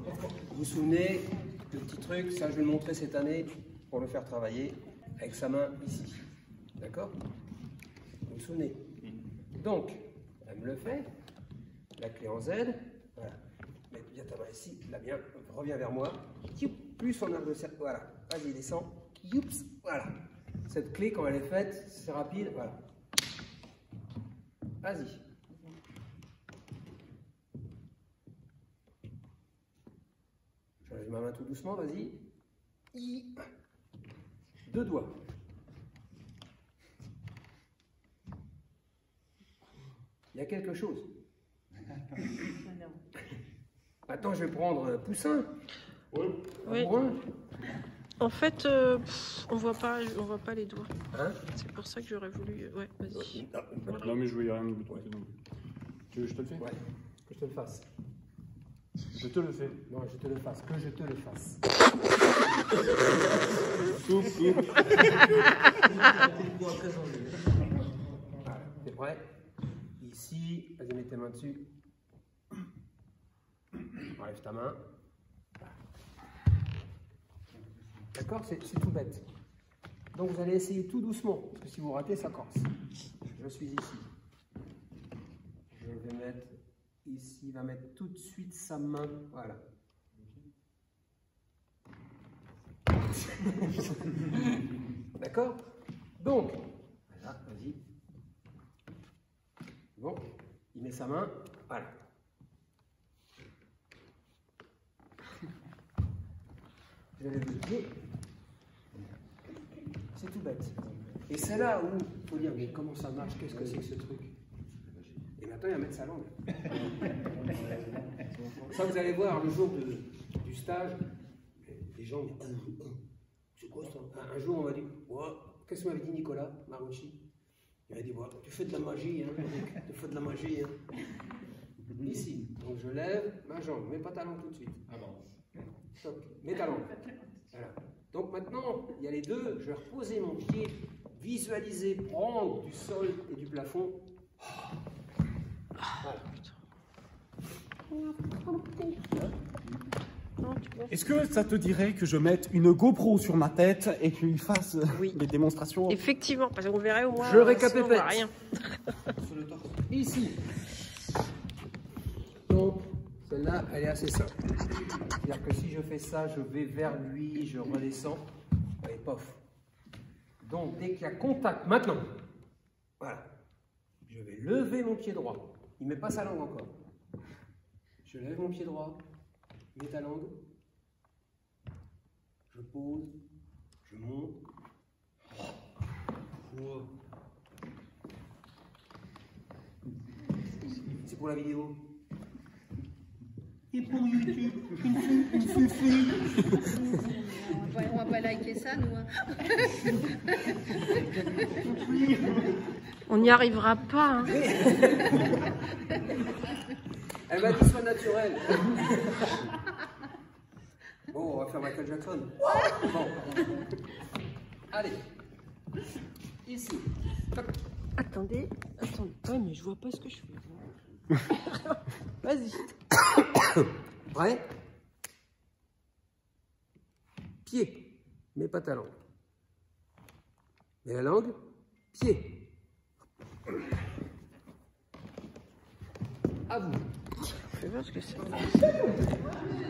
Vous vous souvenez, le petit truc, ça je vais le montrer cette année pour le faire travailler avec sa main ici. D'accord? Vous vous souvenez? Donc, elle me le fait, la clé en Z, voilà. Mets bien ta main ici, là bien, reviens vers moi, plus on a le cercle, voilà, vas-y, descends, youps, voilà. Cette clé, quand elle est faite, c'est rapide, voilà. Vas-y. J'enlève ma main tout doucement, vas-y. 2 doigts. Il y a quelque chose. Maintenant, je vais prendre Poussin. Oui. En fait, on voit pas les doigts. Hein? C'est pour ça que j'aurais voulu. Ouais, vas-y. Non, mais je voyais rien de but. Tu veux que je te le fais? Ouais, que je te le fasse. Je te le fais. Non, je te le fasse, que je te le fasse. Voilà, t'es prêt? Ici, vas-y, mets tes mains dessus. Enlève ta main. D'accord? C'est tout bête. Donc vous allez essayer tout doucement, parce que si vous ratez, ça corse. Je suis ici. Je vais mettre ici, il va mettre tout de suite sa main. Voilà. D'accord? Donc, voilà, vas-y. Bon, il met sa main, voilà. Je lève le pied. C'est tout bête. Et c'est là où il faut dire, mais comment ça marche? Qu'est-ce que c'est que ce truc? Et maintenant, il va mettre sa langue. Ça, vous allez voir, le jour du stage, les gens disent, c'est quoi ça? Un jour, on m'a dit, qu'est-ce que m'avait dit Nicolas Marucci? Il m'a dit, tu fais de la magie, hein, tu fais de la magie. Hein. Ici, donc je lève ma jambe, mets pas ta langue tout de suite. Toc, mets ta langue. Voilà. Donc maintenant, il y a les deux, je vais reposer mon pied, visualiser, prendre du sol et du plafond. Voilà. Est-ce que ça te dirait que je mette une GoPro sur ma tête et qu'il fasse les démonstrations? Effectivement, parce qu'on verrait au moins. Je récapitule. Rien. Ici. Donc, celle-là, elle est assez simple. C'est-à-dire que si je fais ça, je vais vers lui, je redescends, et pof. Donc, dès qu'il y a contact, maintenant, voilà, je vais lever mon pied droit. Il ne met pas sa langue encore. Je lève mon pied droit, mets ta langue, je pose, je monte. C'est pour la vidéo. Et pour YouTube, une fufu. On va pas liker ça, nous. Hein. On n'y arrivera pas. Hein. Elle m'a dit sois naturel. Bon, on va faire Michael Jackson. Bon. Allez. Ici. Attendez. Ouais, mais je vois pas ce que je fais. Vas-y. Prêt? Pied. Mets pas ta langue. Mets la langue. Pied. À vous. Je vais voir ce que c'est.